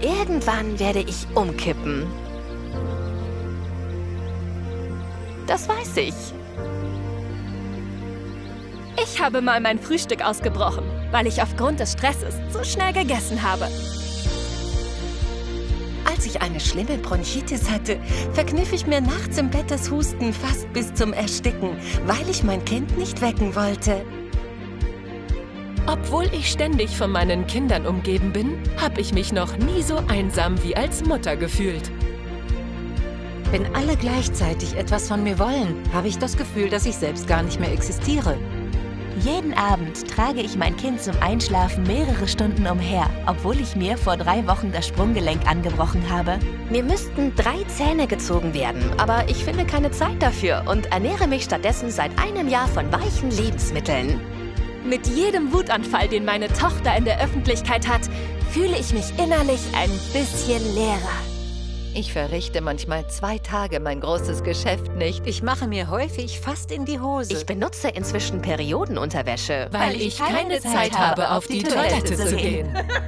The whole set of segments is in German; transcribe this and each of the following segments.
Irgendwann werde ich umkippen. Das weiß ich. Ich habe mal mein Frühstück ausgebrochen, weil ich aufgrund des Stresses zu schnell gegessen habe. Als ich eine schlimme Bronchitis hatte, verkniff ich mir nachts im Bett das Husten fast bis zum Ersticken, weil ich mein Kind nicht wecken wollte. Obwohl ich ständig von meinen Kindern umgeben bin, habe ich mich noch nie so einsam wie als Mutter gefühlt. Wenn alle gleichzeitig etwas von mir wollen, habe ich das Gefühl, dass ich selbst gar nicht mehr existiere. Jeden Abend trage ich mein Kind zum Einschlafen mehrere Stunden umher, obwohl ich mir vor 3 Wochen das Sprunggelenk angebrochen habe. Mir müssten 3 Zähne gezogen werden, aber ich finde keine Zeit dafür und ernähre mich stattdessen seit einem Jahr von weichen Lebensmitteln. Mit jedem Wutanfall, den meine Tochter in der Öffentlichkeit hat, fühle ich mich innerlich ein bisschen leerer. Ich verrichte manchmal 2 Tage mein großes Geschäft nicht. Ich mache mir häufig fast in die Hose. Ich benutze inzwischen Periodenunterwäsche. Weil ich keine Zeit habe, auf die Toilette zu gehen.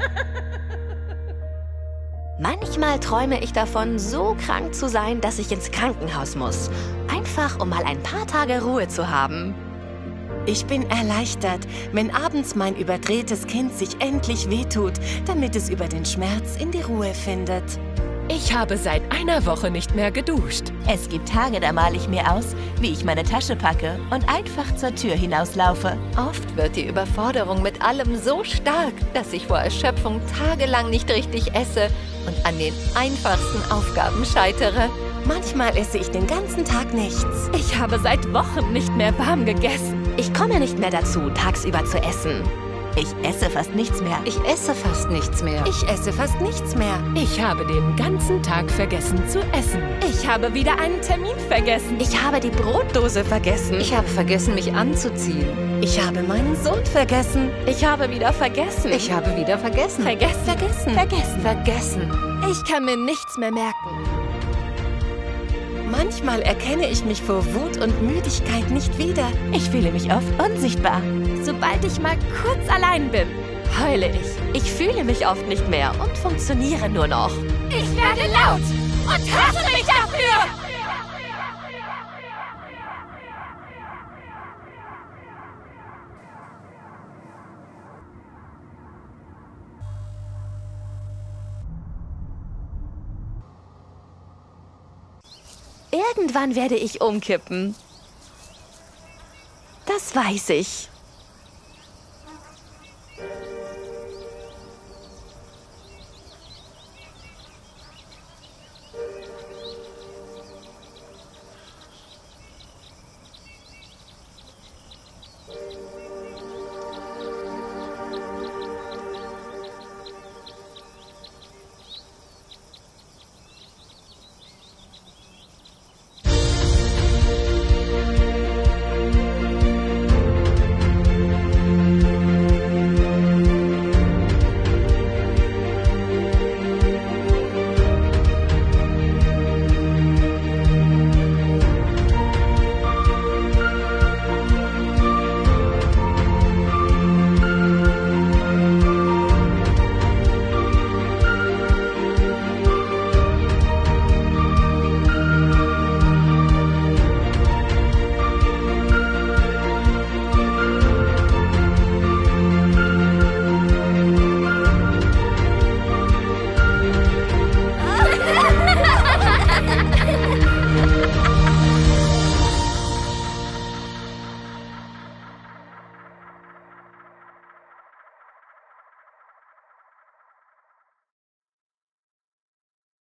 Manchmal träume ich davon, so krank zu sein, dass ich ins Krankenhaus muss. Einfach, um mal ein paar Tage Ruhe zu haben. Ich bin erleichtert, wenn abends mein überdrehtes Kind sich endlich wehtut, damit es über den Schmerz in die Ruhe findet. Ich habe seit einer Woche nicht mehr geduscht. Es gibt Tage, da male ich mir aus, wie ich meine Tasche packe und einfach zur Tür hinauslaufe. Oft wird die Überforderung mit allem so stark, dass ich vor Erschöpfung tagelang nicht richtig esse und an den einfachsten Aufgaben scheitere. Manchmal esse ich den ganzen Tag nichts. Ich habe seit Wochen nicht mehr warm gegessen. Ich komme nicht mehr dazu, tagsüber zu essen. Ich esse fast nichts mehr. Ich esse fast nichts mehr. Ich esse fast nichts mehr. Ich habe den ganzen Tag vergessen zu essen. Ich habe wieder einen Termin vergessen. Ich habe die Brotdose vergessen. Ich habe vergessen, mich anzuziehen. Ich habe meinen Sohn vergessen. Ich habe wieder vergessen. Ich habe wieder vergessen. Vergessen. Ich kann mir nichts mehr merken. Manchmal erkenne ich mich vor Wut und Müdigkeit nicht wieder. Ich fühle mich oft unsichtbar. Sobald ich mal kurz allein bin, heule ich. Ich fühle mich oft nicht mehr und funktioniere nur noch. Ich werde laut und hasse mich dafür! Irgendwann werde ich umkippen. Das weiß ich.